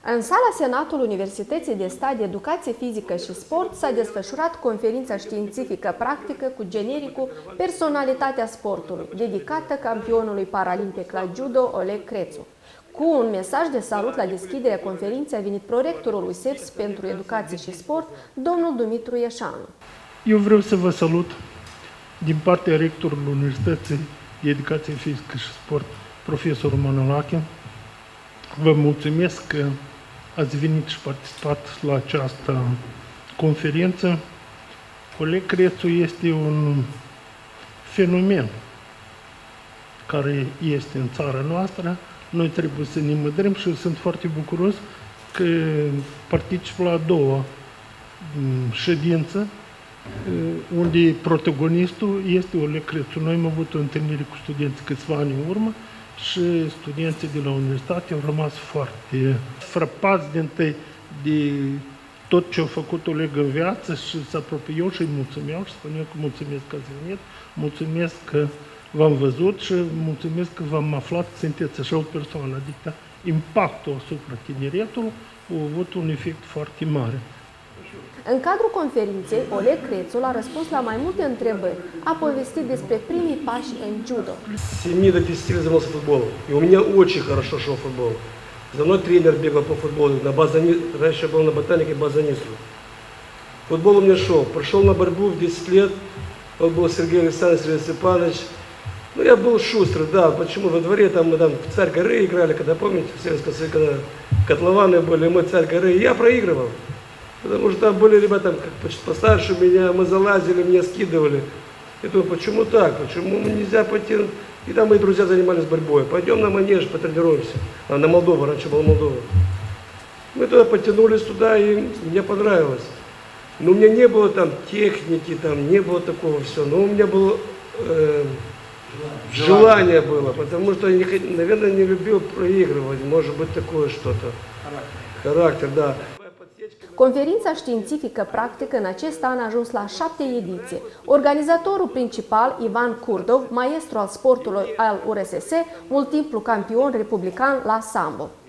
În sala Senatului Universității de Stat de Educație Fizică și Sport s-a desfășurat conferința științifică practică cu genericul Personalitatea sportului, dedicată campionului paralimpic la judo Oleg Crețu. Cu un mesaj de salut la deschiderea conferinței a venit prorectorul USEFS pentru Educație și Sport, domnul Dumitru Ieșanu. Eu vreau să vă salut din partea rectorului Universității de Educație Fizică și Sport, profesorul Manolache. Vă mulțumesc că ați venit și participat la această conferință. Oleg Crețu este un fenomen care este în țara noastră. Noi trebuie să ne mândrim și sunt foarte bucuros că particip la a doua ședință unde protagonistul este Oleg Crețu. Noi am avut o întâlnire cu studenții câțiva ani în urmă și studenții de la universitate au rămas foarte frapați de tot ce a făcut Oleg în viață și se apropiau și îi mulțumeau și spuneau că mulțumesc că ați venit, mulțumesc că v-am văzut și mulțumesc că v-am aflat că sunteți așa o persoană. Adică impactul asupra tineretului a avut un efect foarte mare. În cadrul conferinței, Oleg Crețu a răspuns la mai multe întrebăри. A povestit despre primii pași în judo. С 7 до 10 лет занимался футболом. И у меня очень хорошо шел футбол. За мной тренер бегал по футболу. Раньше был на ботанике базанисту. Футбол у меня шел. Пришел на борьбу в 10 лет. Он был Сергей Александрович Степанович. Ну, я был шустрый, да. Почему? Во дворе там мы там в Царь горы играли, когда, помните, в Советском Союзе, когда котлованы были, мы Царь горы. И я проигрывал. Потому что там были ребята постарше меня, мы залазили, меня скидывали. Я думаю, почему так? Почему нельзя пойти? И там мои друзья занимались борьбой. Пойдем на манеж, потренируемся. На Молдову, раньше была Молдова. Мы туда потянулись туда, и мне понравилось. Но у меня не было там техники, там не было такого всего. Но у меня было желание было, потому что я, наверное, не любил проигрывать. Может быть, такое что-то. Характер, да. Conferința științifică practică în acest an a ajuns la 7 ediții. Organizatorul principal, Ivan Kurdov, maestru al sportului al URSS, multiplu campion republican la sambo.